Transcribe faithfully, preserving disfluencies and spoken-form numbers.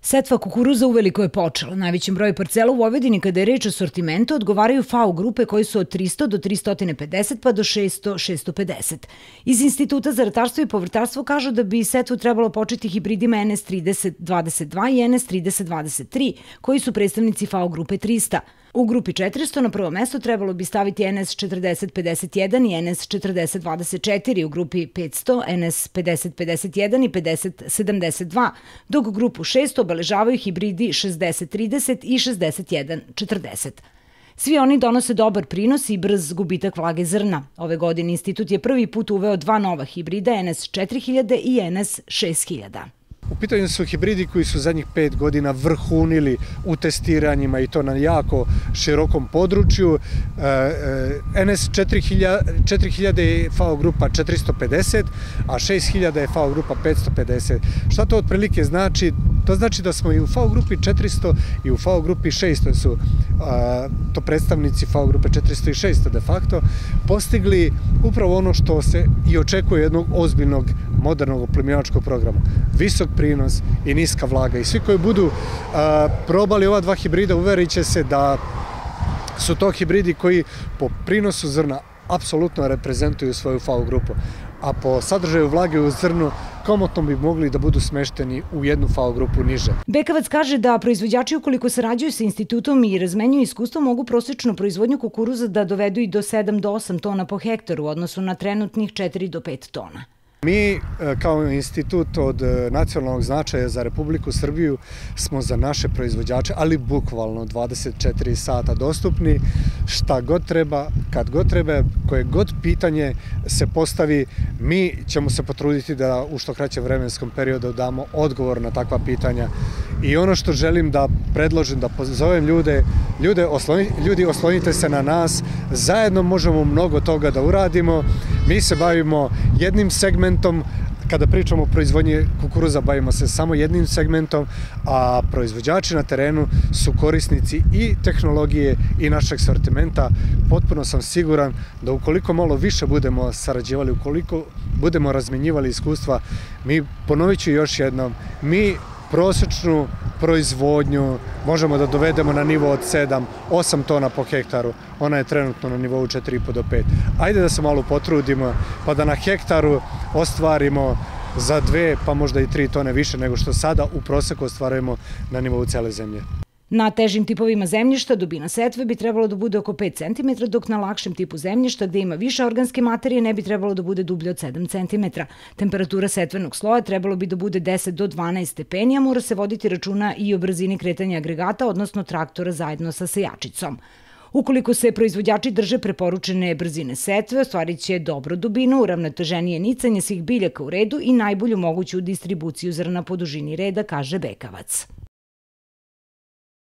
Setva kukuruza uveliko je počela. Najvećem broju parcela u Vojvodini kada je reč o sortimentu odgovaraju F A O grupe koji su od tristo do tristo pedeset pa do šesto do šesto pedeset. Iz Instituta za ratarstvo i povrtarstvo kažu da bi setvu trebalo početi hibridima N S trideset dvadeset dva i N S trideset dvadeset tri, koji su predstavnici F A O grupe trista. U grupi četiristo na prvo mesto trebalo bi staviti N S četrdeset pedeset jedan i N S četrdeset dvadeset četiri, u grupi petsto N S pedeset pedeset jedan i pedeset sedamdeset dva, dok grupu šesto obeležavaju hibridi šezdeset trideset i šezdeset jedan četrdeset. Svi oni donose dobar prinos i brz gubitak vlage zrna. Ove godine institut je prvi put uveo dva nova hibrida, N S četiri hiljade i N S šest hiljada. U pitanju su hibridi koji su zadnjih pet godina vrhunili u testiranjima i to na jako širokom području. N S četiri hiljade je F A O grupa četiristo pedeset, a šest hiljada je F A O grupa petsto pedeset. Šta to otprilike znači? To znači da smo i u F A O grupi četiristo i u F A O grupi šesto, su to predstavnici F A O grupe četiristo i šesto de facto, postigli upravo ono što se i očekuje jednog ozbiljnog modernog oplemenjivačkog programa. Visok prinos i niska vlaga. I svi koji budu probali ova dva hibrida uverit će se da su to hibridi koji po prinosu zrna apsolutno reprezentuju svoju F A O grupu, a po sadržaju vlage u zrnu komotno bi mogli da budu smešteni u jednu F A O grupu niže. Bekavac kaže da proizvođači, ukoliko sarađuju sa institutom i razmenjuju iskustvo, mogu prosečnu proizvodnju kukuruza da dovedu i do sedam do osam tona po hektaru u odnosu na trenutnih četiri do pet tona. Mi kao institut od nacionalnog značaja za Republiku Srbiju smo za naše proizvođače, ali bukvalno dvadeset četiri sata dostupni, šta god treba, kad god treba, koje god pitanje se postavi, mi ćemo se potruditi da u što kraćem vremenskom periodu damo odgovor na takva pitanja. I ono što želim da predložim, da pozovem ljude, ljude ljudi oslonite se na nas, zajedno možemo mnogo toga da uradimo. Mi se bavimo jednim segmentom, kada pričamo o proizvodnji kukuruza bavimo se samo jednim segmentom, a proizvođači na terenu su korisnici i tehnologije i našeg sortimenta. Potpuno sam siguran da ukoliko malo više budemo sarađivali, ukoliko budemo razmenjivali iskustva, mi, ponovit ću još jednom, mi prosečnu proizvodnju možemo da dovedemo na nivo od sedam do osam tona po hektaru. Ona je trenutno na nivou četiri i po do pet. Ajde da se malo potrudimo pa da na hektaru ostvarimo za dve pa možda i tri tone više nego što sada u proseku ostvarujemo na nivou cele zemlje. Na težim tipovima zemljišta dubina setve bi trebalo da bude oko pet centimetara, dok na lakšem tipu zemljišta gde ima više organske materije ne bi trebalo da bude dublje od sedam centimetara. Temperatura setvenog sloja trebalo bi da bude deset do dvanaest stepeni, a mora se voditi računa i o brzini kretanja agregata, odnosno traktora zajedno sa sejačicom. Ukoliko se proizvođači drže preporučene brzine setve, ostvarit će dobru dubinu, uravnoteženije nicanje svih biljaka u redu i najbolju moguću distribuciju zrna po dužini reda, kaže Bekavac.